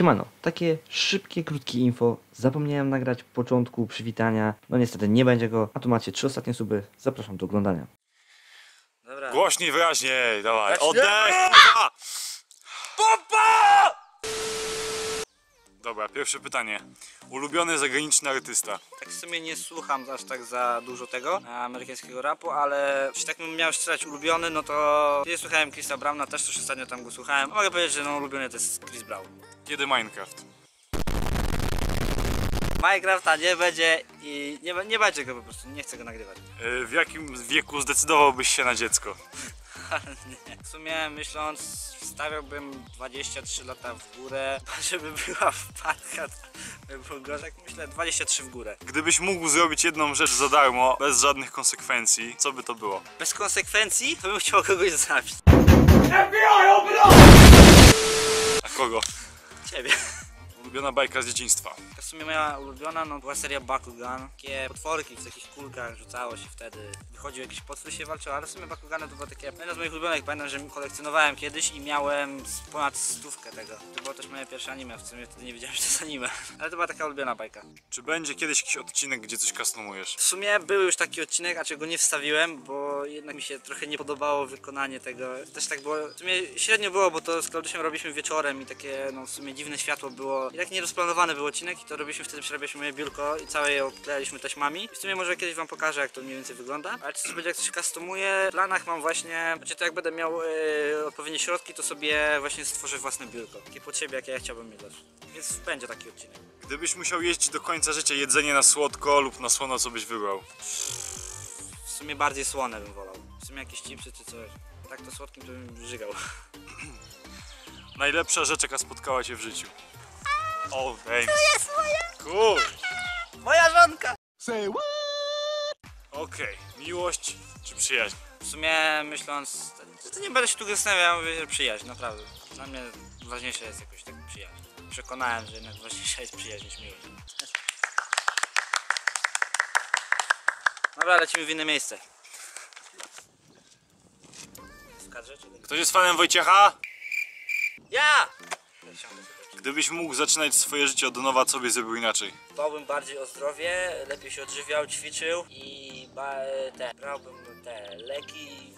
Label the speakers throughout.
Speaker 1: Siemano, takie szybkie, krótkie info. Zapomniałem nagrać w początku przywitania. No niestety nie będzie go, a tu macie 3 ostatnie suby. Zapraszam do oglądania.
Speaker 2: Dobra.
Speaker 3: Głośniej, wyraźniej, dawaj,
Speaker 2: Zacznę.
Speaker 3: oddech! Kurwa!
Speaker 2: Popa!
Speaker 3: Dobra, pierwsze pytanie. Ulubiony zagraniczny artysta?
Speaker 2: Tak w sumie nie słucham aż tak za dużo tego amerykańskiego rapu, ale jeśli tak bym miał strzelać ulubiony, no to nie słuchałem Chrisa Browna, też ostatnio tam go słuchałem. Mogę powiedzieć, że no ulubiony to jest Chris Brown.
Speaker 3: Kiedy Minecraft?
Speaker 2: Minecrafta nie będzie i nie będzie go po prostu, nie chcę go nagrywać.
Speaker 3: W jakim wieku zdecydowałbyś się na dziecko?
Speaker 2: Nie. W sumie myśląc, stawiałbym 23 lata w górę, żeby była wpadka, by był gorzek, myślę 23 w górę.
Speaker 3: Gdybyś mógł zrobić jedną rzecz za darmo, bez żadnych konsekwencji, co by to było?
Speaker 2: Bez konsekwencji, to bym chciał kogoś zabić.
Speaker 3: A kogo?
Speaker 2: Ciebie.
Speaker 3: Ulubiona bajka z dzieciństwa?
Speaker 2: W sumie moja ulubiona no, była seria Bakugan. Takie potworki w takich kulkach rzucało się wtedy. Wychodził jakiś potwór się walczył, ale w sumie Bakugany to było takie jedno z moich ulubionych. Pamiętam, że kolekcjonowałem kiedyś i miałem ponad 100 tego. To było też moje pierwsze anime, w sumie wtedy nie wiedziałem, że to jest anime. Ale to była taka ulubiona bajka.
Speaker 3: Czy będzie kiedyś jakiś odcinek, gdzie coś customujesz?
Speaker 2: W sumie był już taki odcinek, a czego nie wstawiłem, bo jednak mi się trochę nie podobało wykonanie tego. Też tak było, w sumie średnio było, bo to z Klaudusiem robiliśmy wieczorem i takie no w sumie dziwne światło było. I tak nierozplanowany był odcinek i to robiliśmy wtedy, przerabialiśmy moje biurko i całe je oklejaliśmy taśmami. I w sumie może kiedyś wam pokażę, jak to mniej więcej wygląda. Ale czy to będzie jak coś customuje? W planach mam właśnie, znaczy to jak będę miał odpowiednie środki, to sobie właśnie stworzę własne biurko. Takie pod siebie, jakie ja chciałbym mieć. Więc będzie taki odcinek.
Speaker 3: Gdybyś musiał jeść do końca życia jedzenie na słodko lub na słono, co byś wybrał?
Speaker 2: W sumie bardziej słone bym wolał. W sumie jakieś chipsy czy coś. Tak to słodkim to bym żygał.
Speaker 3: Najlepsza rzecz, jaka spotkała cię w życiu? O, thanks. To jest moja! Cool!
Speaker 2: Moja żonka!
Speaker 3: Okej, miłość czy przyjaźń?
Speaker 2: W sumie myśląc, to nie będę się tu zastanawiał, mówię, że przyjaźń, naprawdę. Dla mnie ważniejsza jest jakoś tak przyjaźń. Przekonałem, że jednak ważniejsza jest przyjaźń niż miłość. Dobra, lecimy w inne miejsce. W kadrze, czy...
Speaker 3: Ktoś jest fanem Wojciecha?
Speaker 2: Ja!
Speaker 3: Gdybyś mógł zaczynać swoje życie od nowa, co byś zrobił inaczej?
Speaker 2: Dbałbym bardziej o zdrowie, lepiej się odżywiał, ćwiczył i brałbym te leki.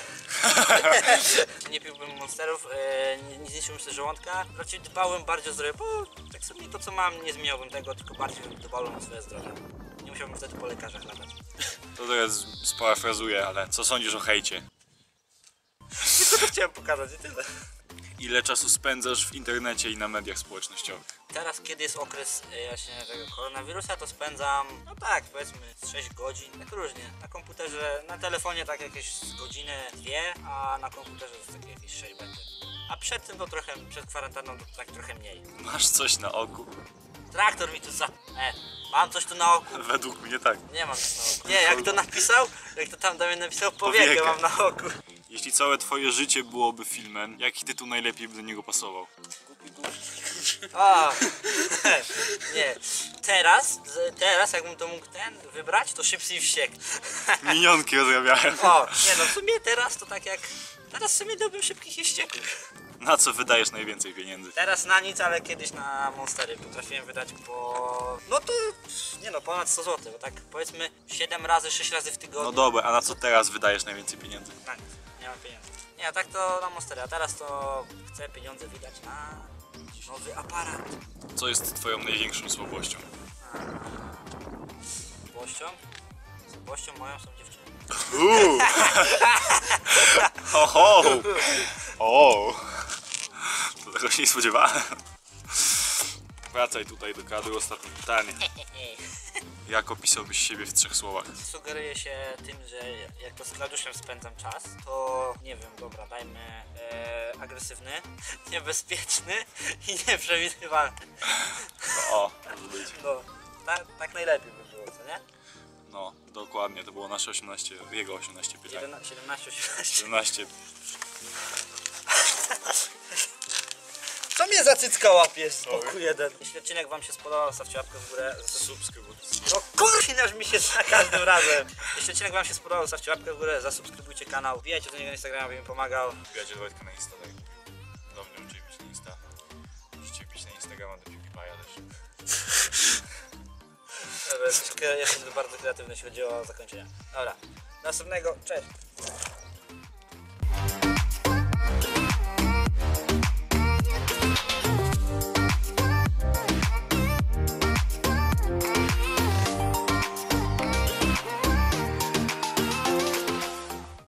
Speaker 2: Nie piłbym monsterów, nie zniszczyłbym sobie żołądka. Raczej dbałem bardziej o zdrowie, bo tak sobie to co mam, nie zmieniałbym tego, tylko bardziej bym dbał o swoje zdrowie. Nie musiałbym wtedy po lekarzach latać.
Speaker 3: To teraz sparafrazuję, ale co sądzisz o hejcie?
Speaker 2: Tylko to chciałem pokazać i tyle.
Speaker 3: Ile czasu spędzasz w internecie i na mediach społecznościowych?
Speaker 2: Teraz, kiedy jest okres właśnie tego koronawirusa, to spędzam, no tak, powiedzmy 6 godzin, tak różnie. Na komputerze, na telefonie tak jakieś godzinę, 2, a na komputerze to takie jakieś 6 będzie. A przed tym to trochę, przed kwarantanną to tak trochę mniej.
Speaker 3: Masz coś na oku?
Speaker 2: Traktor mi tu mam coś tu na oku.
Speaker 3: Według mnie tak.
Speaker 2: Nie mam nic na oku. Nie, jak to napisał, jak to tam Damian napisał, powiekę mam na oku.
Speaker 3: Jeśli całe twoje życie byłoby filmem, jaki tytuł najlepiej by do niego pasował?
Speaker 2: A, nie. Teraz jakbym to mógł wybrać, to Szybcy i Wściekli.
Speaker 3: Minionki rozrabiałem.
Speaker 2: O, nie no, w sumie teraz to tak jak... Teraz w sumie dałbym Szybkich i Wściekłych.
Speaker 3: Na co wydajesz najwięcej pieniędzy?
Speaker 2: Teraz na nic, ale kiedyś na Monstery potrafiłem wydać po... No to... Nie no, ponad 100 zł, bo tak powiedzmy 7 razy, 6 razy w tygodniu.
Speaker 3: No dobra, a na co teraz wydajesz najwięcej pieniędzy?
Speaker 2: Na nic, nie mam pieniędzy. Nie, a tak to na Monstery, a teraz to chcę pieniądze wydać na... nowy aparat.
Speaker 3: Co jest twoją największą słabością?
Speaker 2: Słabością moją są dziewczyny.
Speaker 3: Ho, ho. O! To tego się nie spodziewałem. Wracaj tutaj do kadru, ostatnie pytanie. Jak opisałbyś siebie w 3 słowach?
Speaker 2: Sugeruję się tym, że jak to z Klauduszem spędzam czas, to nie wiem, dobra, dajmy agresywny, niebezpieczny i nieprzewidywalny.
Speaker 3: O, może być.
Speaker 2: No, tak najlepiej by było, co nie?
Speaker 3: No, dokładnie, to było nasze 18, jego 18 pytań.
Speaker 2: 17, 18.
Speaker 3: 17.
Speaker 2: Co mnie za cycka łapiesz z boku jeden? Jeśli odcinek wam się spodobał, stawcie łapkę w górę.
Speaker 3: Subskrybuj.
Speaker 2: No kurczę, mi się za każdym razem. Jeśli odcinek wam się spodobał, stawcie łapkę w górę, zasubskrybujcie kanał, wbijajcie do niego na Instagrama, by mi pomagał.
Speaker 3: Wbijajcie do Wojtka na Insta, tak. Do mnie oczywiście na Insta. Musicie wbić na Instagram. Ja mam do PewDiePie'a też.
Speaker 2: Jestem bardzo kreatywny, jeśli chodzi o zakończenie. Dobra, następnego, cześć!